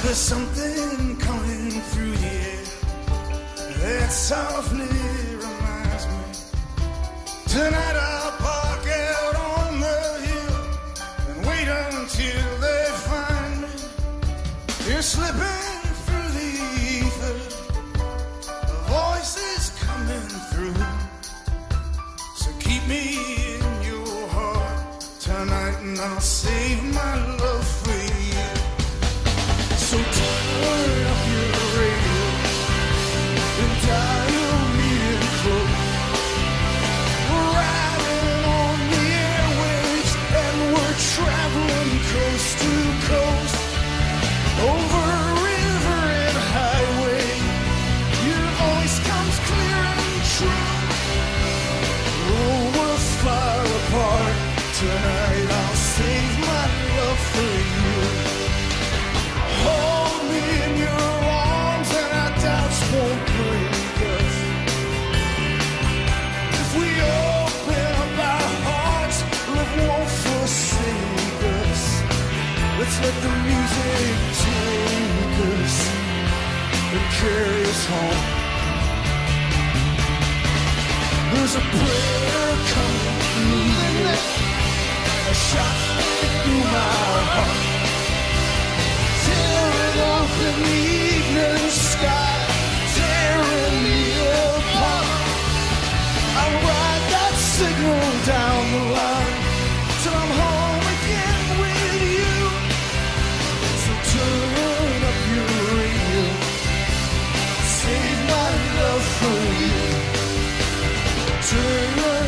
There's something coming through the air that softly reminds me. Tonight I'll park out on the hill and wait until they find me. You're slipping through the ether, a voice is coming through. So keep me in your heart tonight and I'll save my love for you. So turn up your radio and dial me in close. We're riding on the airwaves and we're traveling coast to coast. Over river and highway, your voice comes clear and true. Oh, we're far apart tonight, I'll save my love for you. Hold me in your arms and our doubts won't break us. If we open up our hearts, love won't forsake us. Let's let the music take us and carry us home. There's a prayer coming through me, a shot through my heart. Up in the evening sky, tearing me apart. I'll ride that signal down the line till I'm home again with you. So turn up your radio, save my love for you. Turn up